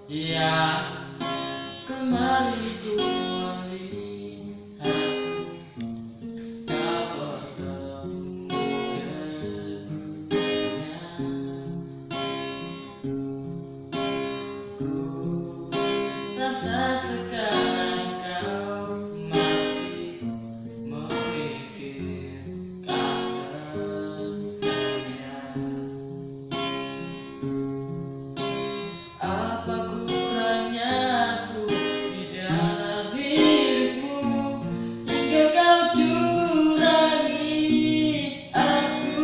Ya, kembali ku melihat kau bertemu dengannya. Ku rasa sekarang kau masih memikirkan dengannya. Apa kurangnya aku di dalam dirimu hingga kau curangi aku?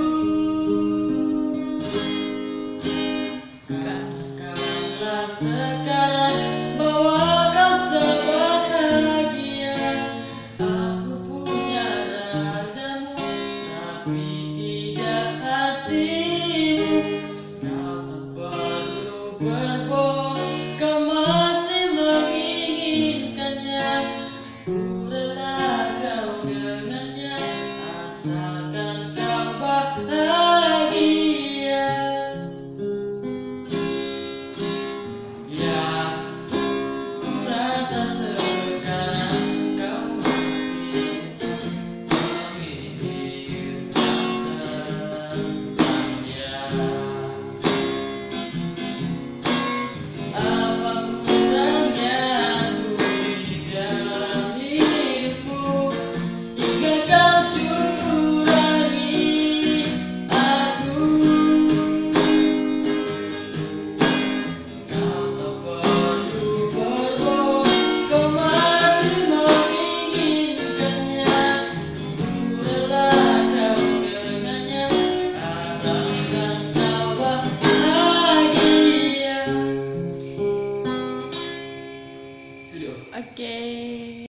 Katakanlah sekarang bahwa kau tak bahagia. Aku punya ragamu tapi tidak hatimu. Kau tak perlu berbohong, kau masih menginginkannya. Ku rela kau dengannya, asalkan kau bahagia. Ya, ku rasa sekarang kau masih memikirkan dengannya. Apa